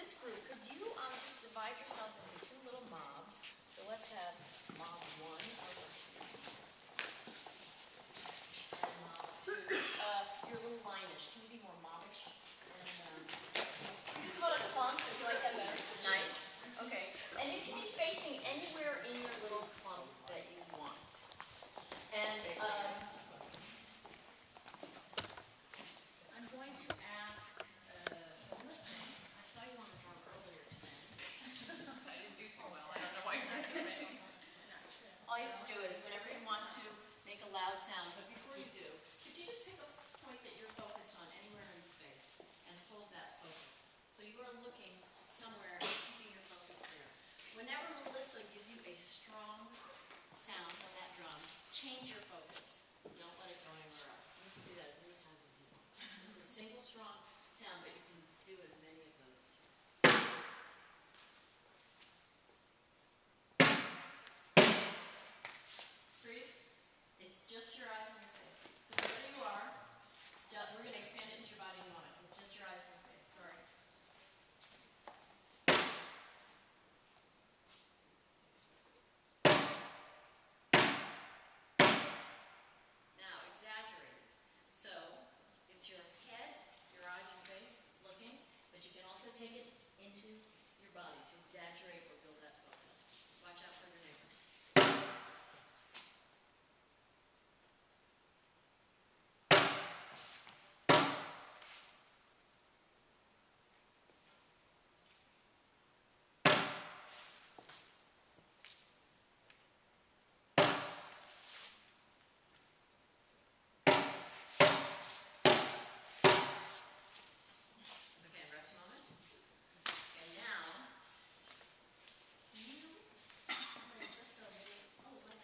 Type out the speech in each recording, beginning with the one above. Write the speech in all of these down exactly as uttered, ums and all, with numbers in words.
this group, could you um, just divide yourselves into two little mobs? So let's have mob one over here. And mob two. Uh, you're a little lionish. Can you be more mobbish? And um, you can call it a clump. If you like that better. Nice. Okay. And you can be facing anywhere in your little clump that you want. And um, I'm going to ask uh, Melissa. I saw you on the drum earlier today. I didn't do too well. I don't know why you're making me. All you have to do is, whenever you want to, make a loud sound. But before you do, could you just pick a point that you're focused on anywhere in space and hold that focus? So you are looking somewhere and keeping your focus there. Whenever Melissa gives you a strong sound on that drum, change your focus. Don't let it go anywhere else. You can do that as many times as you want. Just a single strong sound, but you can do as many of those as you want. Freeze. It's just your eyes and your face. So wherever you are, we're going to expand it into your body in a moment. It's just your eyes and your face. Sorry. Now, exaggerated. So, it's your head, your eyes, your face, looking, but you can also take it into your body to exaggerate or build that focus. Watch out for your neighbors. Okay, rest a moment. And now, you play just a little, oh, like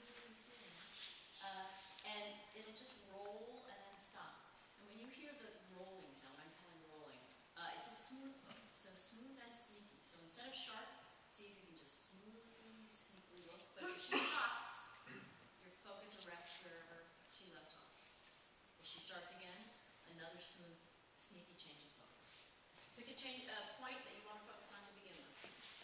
uh, and it'll just roll and then stop. And when you hear the rolling sound, I'm calling rolling, uh, it's a smooth look, so smooth and sneaky. So instead of sharp, see if you can just smoothly, sneakily look. But if she stops, your focus arrests wherever she left off. If she starts again, another smooth, sneaky change of focus. Pick a change, uh, point that you want to focus on to begin with.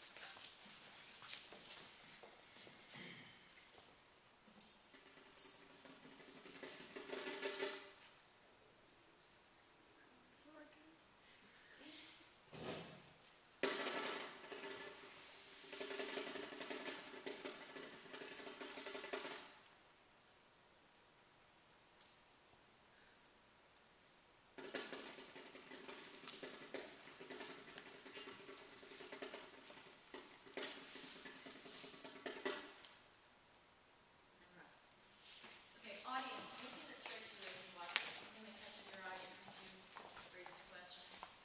Audience, anything that strikes you as you watch it, something that catches your eye, interests you, raises a question.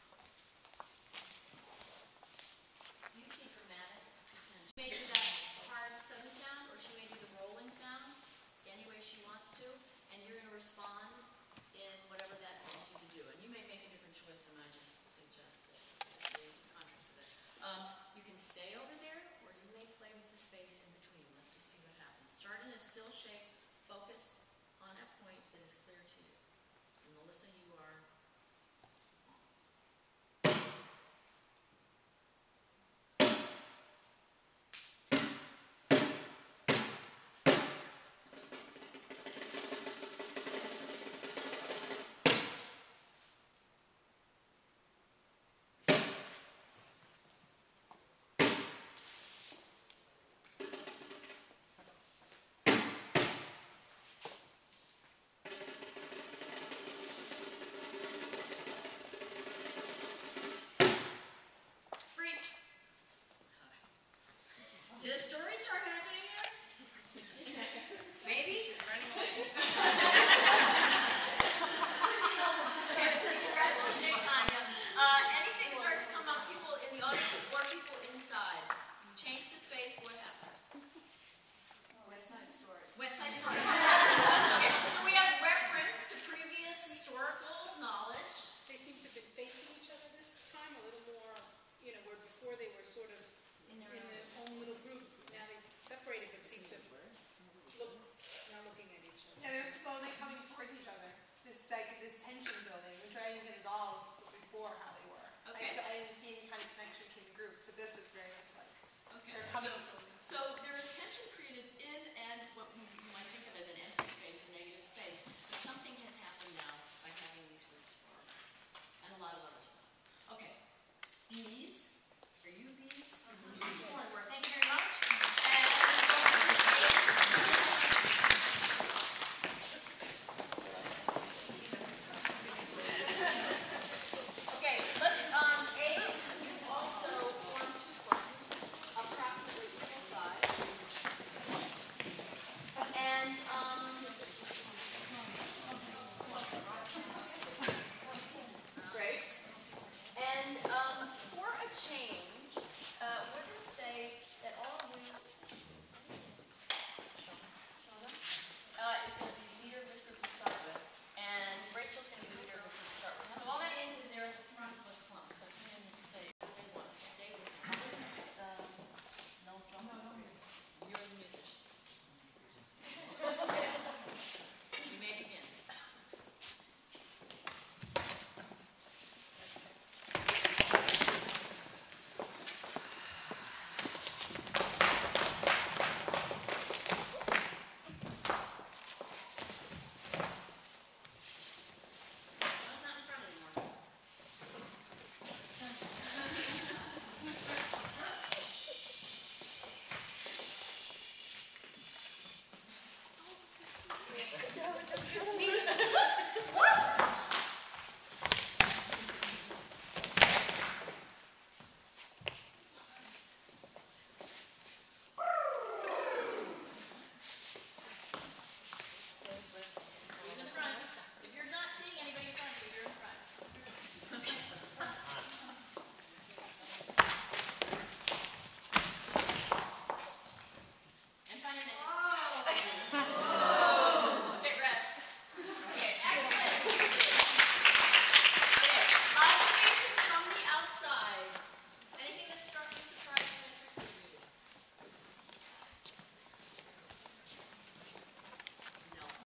Do you see dramatic potential? She may do that hard, sudden sound, or she may do the rolling sound any way she wants to, and you're going to respond in whatever that tells you to do. And you may make a different choice than I just suggested, in contrast to that. Um, you can stay over there, or you may play with the space in between. Let's just see what happens. Start in a still shake.